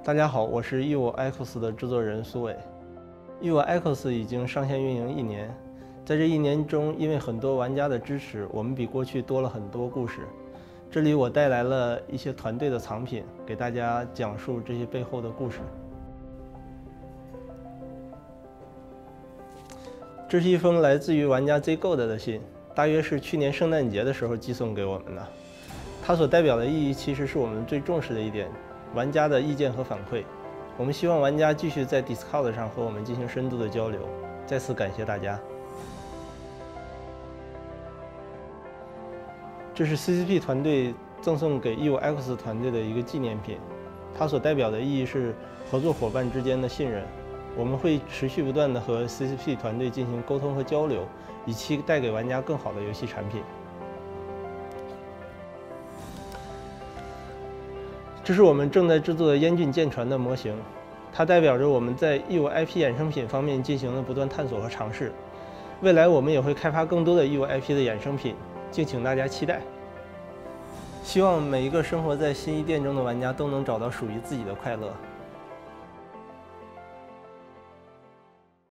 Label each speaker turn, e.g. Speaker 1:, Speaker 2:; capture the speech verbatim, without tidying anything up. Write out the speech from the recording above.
Speaker 1: 大家好，我是 Exile X 的制作人苏伟。Exile X 已经上线运营一年，在这一年中，因为很多玩家的支持，我们比过去多了很多故事。这里我带来了一些团队的藏品，给大家讲述这些背后的故事。这是一封来自于玩家 Zgold 的信，大约是去年圣诞节的时候寄送给我们的。它所代表的意义其实是我们最重视的一点。 玩家的意见和反馈，我们希望玩家继续在 Discord 上和我们进行深度的交流。再次感谢大家。这是 C C P 团队赠送给 Exile X 团队的一个纪念品，它所代表的意义是合作伙伴之间的信任。我们会持续不断的和 C C P 团队进行沟通和交流，以期带给玩家更好的游戏产品。 这是我们正在制作的烟菌舰船的模型，它代表着我们在 Exile I P 衍生品方面进行了不断探索和尝试。未来我们也会开发更多的 Exile I P 的衍生品，敬请大家期待。希望每一个生活在新一店中的玩家都能找到属于自己的快乐。